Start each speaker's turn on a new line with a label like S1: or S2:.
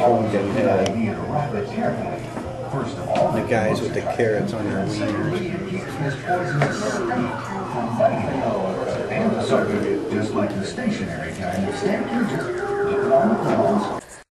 S1: pumpkin head.
S2: First of all,
S1: The guys with the carrots on their wieners.
S2: And so, just like the stationary kind of stick, you just flip it on the clothes,